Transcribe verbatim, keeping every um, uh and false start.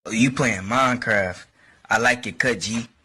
Oh, you playing Minecraft. I like it, cut G.